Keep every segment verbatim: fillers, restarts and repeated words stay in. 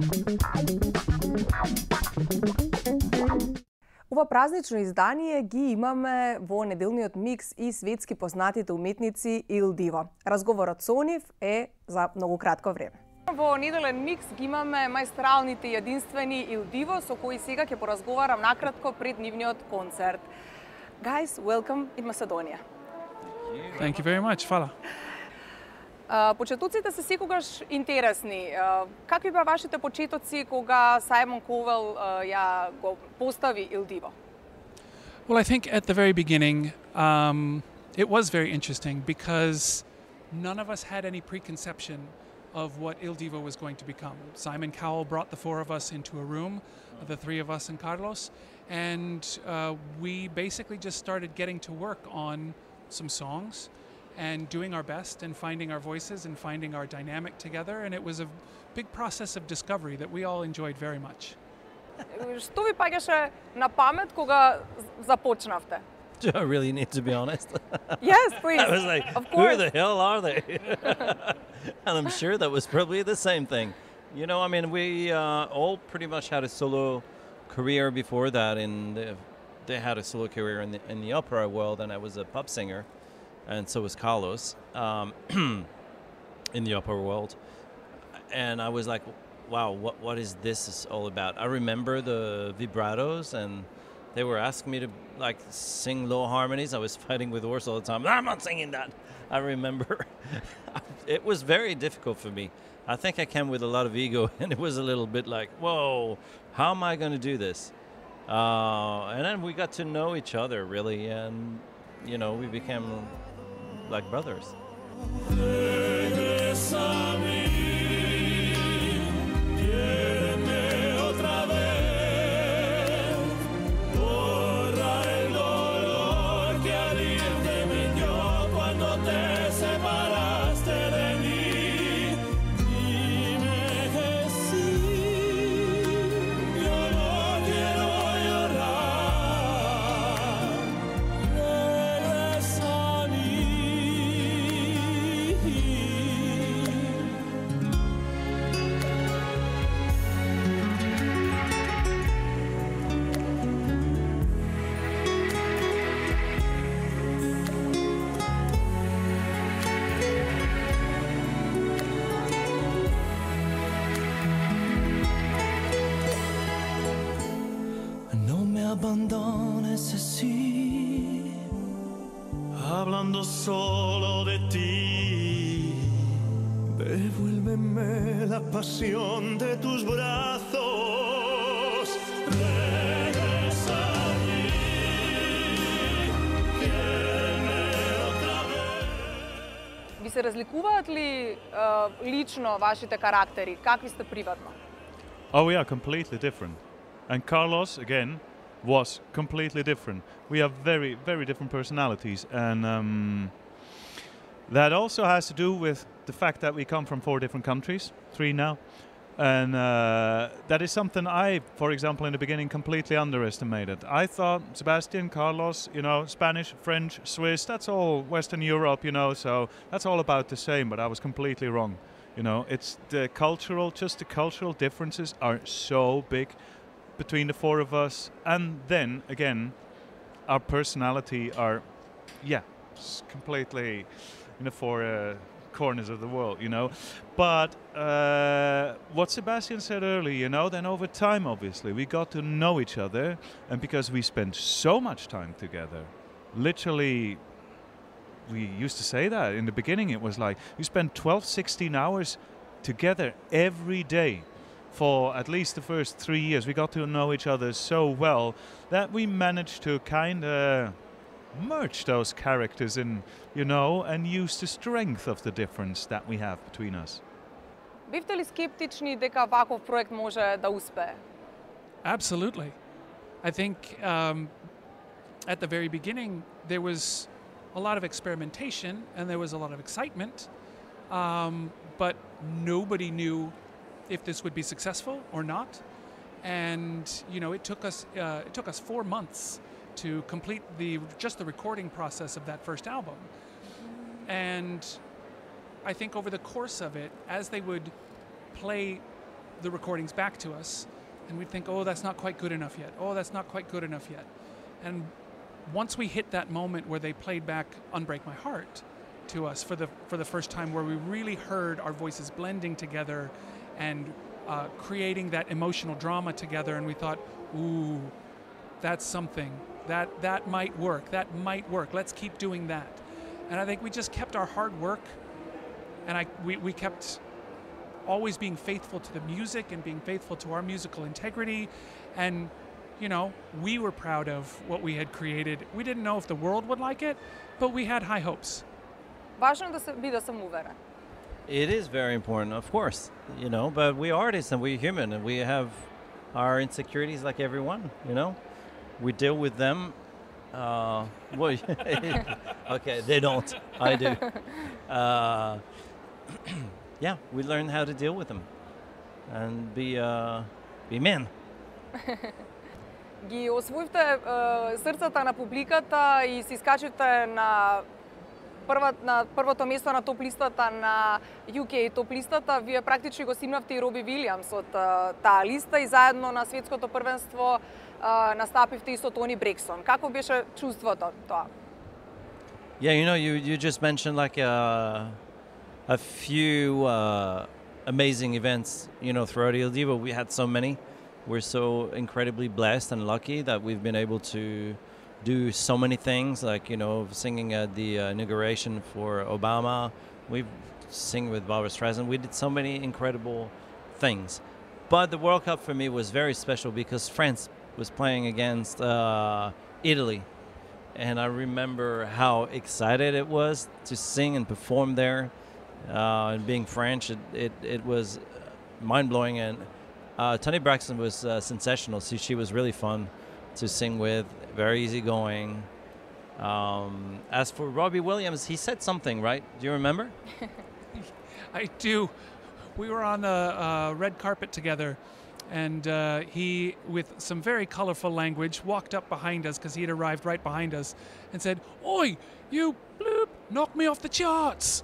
Ова празнично издание ги имаме во неделниот микс и светски познатите уметници Il Divo. Разговорот со нив е за многу кратко време. Во неделен микс ги имаме маестралните и единствени Il Divo, со кои сега ќе поразговарам накратко пред нивниот концерт. Guys, welcome in Macedonia. Thank you very much. Fala. Почетоците се секогаш интересни. Какви беа вашите почетоци кога Саймон Ковел ја го постави Il Divo? Well, I think at the very beginning, um, it was very interesting because none of us had any preconception of what Il Divo was going to become. Simon Cowell brought the four of us into a room, the three of us and Carlos, and uh, we basically just started getting to work on some songs and doing our best and finding our voices and finding our dynamic together, and it was a big process of discovery that we all enjoyed very much. Што ви паѓаше на памет кога започнавте? Do I really need to be honest? Yes, please. I was like, of who course. the hell are they? And I'm sure that was probably the same thing. You know, I mean, we uh, all pretty much had a solo career before that. In the, they had a solo career in the, in the opera world, and I was a pop singer. And so was Carlos um, in the opera world. And I was like, wow, what what is this all about? I remember the vibratos, and they were asking me to like sing low harmonies. I was fighting with Urs all the time. I'm not singing that. I remember. It was very difficult for me. I think I came with a lot of ego, and it was a little bit like, whoa, how am I going to do this? Uh, and then we got to know each other, really, and, you know, we became like brothers. Abandones así, hablando solo de ti. Devuélveme la pasión de tus brazos. Regresa a mí, quiéreme otra vez. Ви се разликуваат ли uh, лично вашите карактери? Какви сте приватно? Oh, we are completely different. And Carlos, again, was completely different. We have very, very different personalities, and um, that also has to do with the fact that we come from four different countries, three now, and uh, that is something I, for example, in the beginning completely underestimated. I thought Sebastian, Carlos, you know, Spanish, French, Swiss, that's all Western Europe, you know, so that's all about the same, but I was completely wrong. You know, it's the cultural, just the cultural differences are so big between the four of us, and then again our personality are yeah completely in the four uh, corners of the world, you know. But uh, what Sebastian said earlier, you know, then over time obviously we got to know each other, and because we spent so much time together, literally we used to say that in the beginning, it was like we spent twelve, sixteen hours together every day. For at least the first three years, we got to know each other so well that we managed to kind of merge those characters in, you know, and use the strength of the difference that we have between us. Бивте ли скептични дека ваков проект може да успее? Absolutely. I think um, at the very beginning there was a lot of experimentation and there was a lot of excitement, um, but nobody knew if this would be successful or not. And you know, it took us uh, it took us four months to complete the just the recording process of that first album. And I think over the course of it, as they would play the recordings back to us, and we'd think, oh, that's not quite good enough yet. Oh, that's not quite good enough yet. And once we hit that moment where they played back Unbreak My Heart to us for the for the first time, where we really heard our voices blending together and uh, creating that emotional drama together, and we thought, ooh, that's something. That that might work. That might work. Let's keep doing that. And I think we just kept our hard work, and I we, we kept always being faithful to the music and being faithful to our musical integrity. And, you know, we were proud of what we had created. We didn't know if the world would like it, but we had high hopes. Важно да се биде самоуверен. It is very important, of course, you know, but we're artists and we're human and we have our insecurities like everyone, you know. We deal with them. Uh, well, okay, they don't. I do. Uh, yeah, we learn how to deal with them and be, uh, be men. Ги освоивте е, срцата на публиката и се искачите на прва, на првото место на топ листата на ю кей топ листата. Вие практично го симнавте и Роби Вилијамс од е, таа листа и заедно на светското првенство е, настапивте и со Тони Брексон. Како беше чувството тоа? Yeah, you know, you, you just mentioned like a, a few uh, amazing events, you know, throughout Il Divo. We had so many. We're so incredibly blessed and lucky that we've been able to do so many things, like, you know, singing at the uh, inauguration for Obama. We've sing with Barbra Streisand. We did so many incredible things. But the World Cup for me was very special because France was playing against uh, Italy. And I remember how excited it was to sing and perform there. Uh, and being French, it, it, it was mind-blowing. And uh, Toni Braxton was uh, sensational. See, she was really fun to sing with, very easygoing. Um, as for Robbie Williams, he said something, right? Do you remember? I do. We were on a, a red carpet together, and uh, he, with some very colorful language, walked up behind us because he had arrived right behind us and said, "Oi, you bloop, knock me off the charts."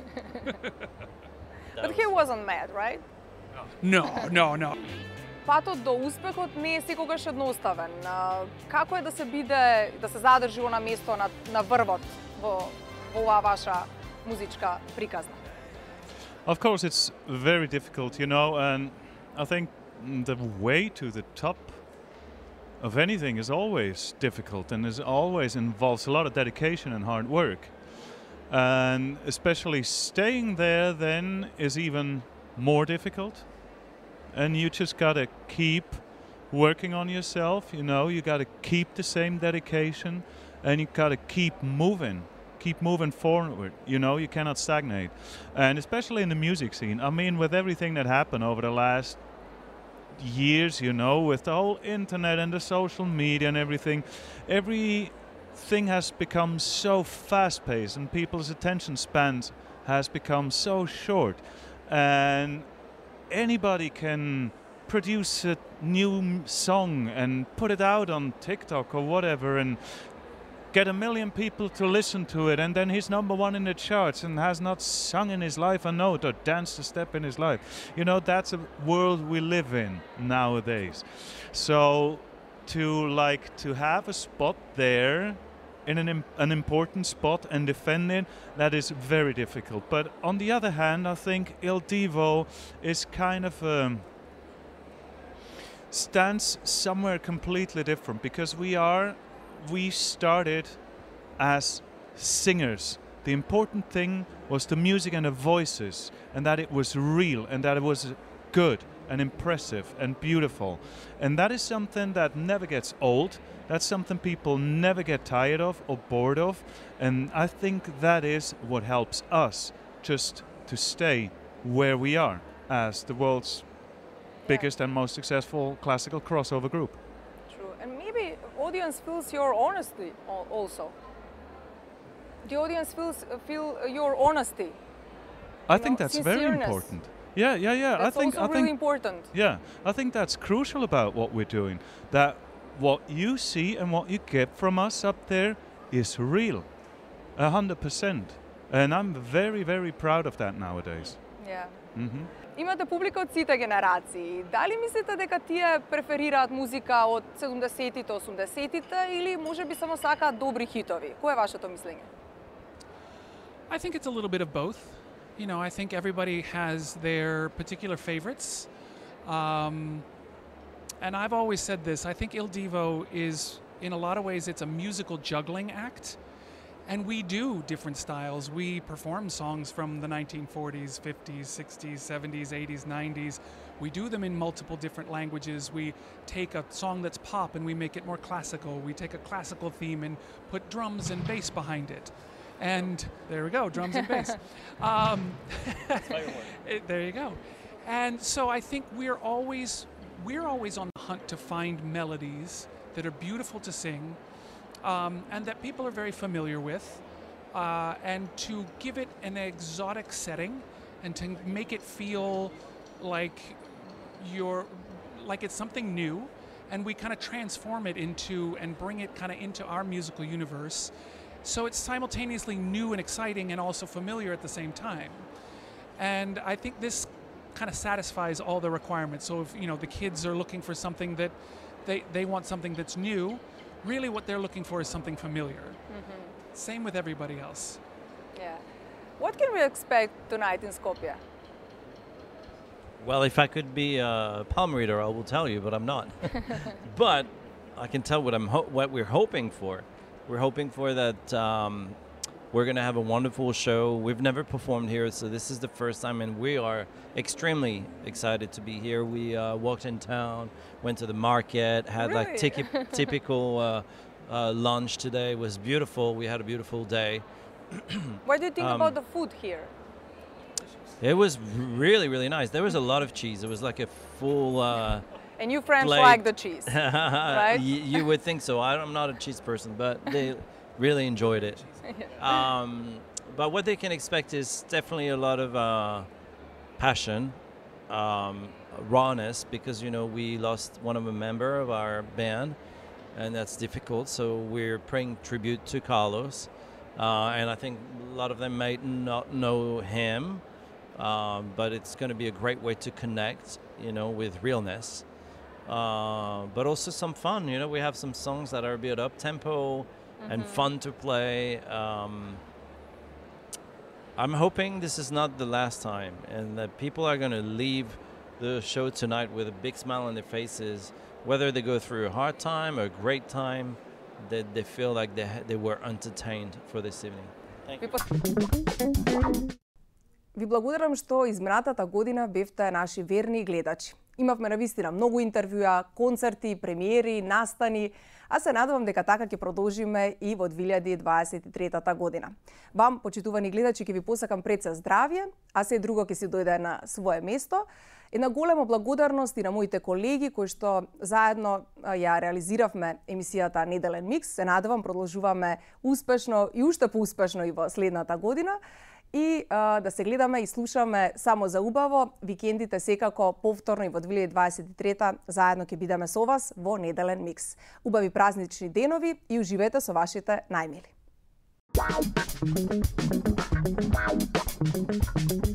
But he wasn't mad, right? No, no, no. Патот до успехот не е секогаш едноставен. А, Како е да се биде, да се задржи на место на, на врвот во, во оваа ваша музичка приказна? Of course, it's very difficult, you know, and I think the way to the top of anything is always difficult and is always involves a lot of dedication and hard work. And especially staying there then is even more difficult. And you just gotta keep working on yourself, you know, you gotta keep the same dedication and you gotta keep moving. Keep moving forward, you know, you cannot stagnate. And especially in the music scene, I mean, with everything that happened over the last years, you know, with the whole internet and the social media and everything, everything has become so fast-paced and people's attention spans has become so short. And anybody can produce a new song and put it out on TikTok or whatever and get a million people to listen to it, and then he's number one in the charts and has not sung in his life a note or danced a step in his life. You know, that's a world we live in nowadays. So to like to have a spot there in an, im- an important spot and defend it, that is very difficult. But on the other hand, I think Il Divo is kind of um, stands somewhere completely different because we are we started as singers. The important thing was the music and the voices, and that it was real and that it was good and impressive and beautiful. And that is something that never gets old. That's something people never get tired of or bored of. And I think that is what helps us just to stay where we are as the world's biggest and most successful classical crossover group. True. And maybe audience feels your honesty al- also. The audience feels feel your honesty. I You think know, that's very sincereness. important. Yeah, yeah, yeah. That's I think also I really think important. yeah, I think that's crucial about what we're doing. That what you see and what you get from us up there is real, a hundred percent. And I'm very, very proud of that nowadays. Yeah. hmm Имате публика од сите генерации. Дали мислите дека тие преферираат музика од седумдесетите, осумдесетите или можеби само сакаат добри хитови? Кој е вашето мислење? I think it's a little bit of both. You know, I think everybody has their particular favorites. Um, and I've always said this, I think Il Divo is, in a lot of ways, it's a musical juggling act. And we do different styles. We perform songs from the nineteen forties, fifties, sixties, seventies, eighties, nineties. We do them in multiple different languages. We take a song that's pop and we make it more classical. We take a classical theme and put drums and bass behind it. And there we go, drums and bass. Um, it, there you go. And so I think we're always, we're always on the hunt to find melodies that are beautiful to sing, um, and that people are very familiar with, uh, and to give it an exotic setting and to make it feel like you're, like it's something new, and we kind of transform it into and bring it kind of into our musical universe. So it's simultaneously new and exciting and also familiar at the same time. And I think this kind of satisfies all the requirements. So if, you know, the kids are looking for something that they, they want something that's new, really what they're looking for is something familiar. Mm-hmm. Same with everybody else. Yeah. What can we expect tonight in Skopje? Well, if I could be a palm reader, I will tell you, but I'm not. But I can tell what I'm ho- what we're hoping for. We're hoping for that um, we're going to have a wonderful show. We've never performed here, so this is the first time, and we are extremely excited to be here. We uh, walked in town, went to the market, had Really? like tiki- typical uh, uh, lunch today. It was beautiful. We had a beautiful day. What do you think Um, about the food here? It was really, really nice. There was a lot of cheese. It was like a full... Uh, And you French plate. like the cheese. right? you, you would think so. I'm not a cheese person, but they really enjoyed it. Um, but what they can expect is definitely a lot of uh, passion, um, rawness, because, you know, we lost one of a member of our band, and that's difficult. So we're paying tribute to Carlos. Uh, and I think a lot of them might not know him, um, but it's going to be a great way to connect, you know, with realness. Uh, but also some fun, you know, we have some songs that are a bit up-tempo mm-hmm. and fun to play. Um, I'm hoping this is not the last time and that people are going to leave the show tonight with a big smile on their faces, whether they go through a hard time or a great time, that they feel like they, ha- they were entertained for this evening. Thank you. Ви благодарам што изминатата година бевте наши верни гледачи. Имавме навистина многу интервјуа, концерти, премиери, настани, а се надевам дека така ќе продолжиме и во две илјади дваесет и трета година. Вам, почитувани гледачи, ќе ви посакам пред се здравје, а се друго ќе си дојде на свое место. Една голема благодарност и на моите колеги кои што заедно ја реализиравме емисијата Неделен микс. Се надевам продолжуваме успешно и уште поуспешно и во следната година. И а, да се гледаме и слушаме само за убаво. Викендите секако повторно и во две илјади дваесет и трета заедно ќе бидеме со вас во Неделен микс. Убави празнични денови и уживете со вашите најмили.